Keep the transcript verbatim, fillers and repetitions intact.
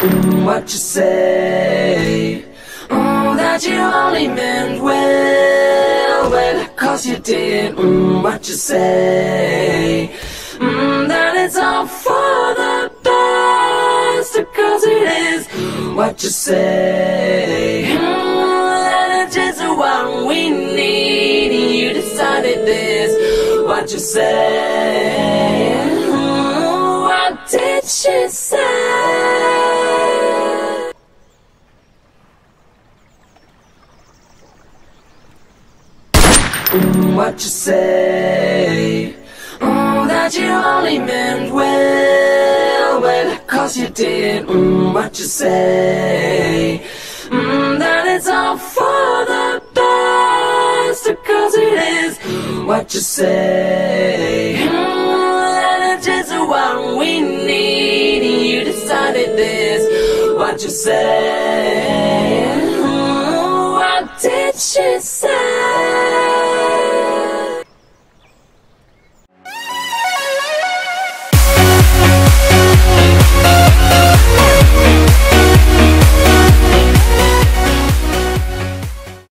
mm, what you say. Mm, that you only meant well, well, cause you did, mm, what you say. Mm, that it's all for the best, cause it is what you say. Mm, that it's just what we need, you decided this, what you say. Mm, what did she say? Mm, what you say. Mm, that you only meant well, well, cause you did, mm, what you say. Mm, that it's all for the best, cause it is what you say. Mm, that it's just what we need, you decided this, what you say. Mm, what did she say?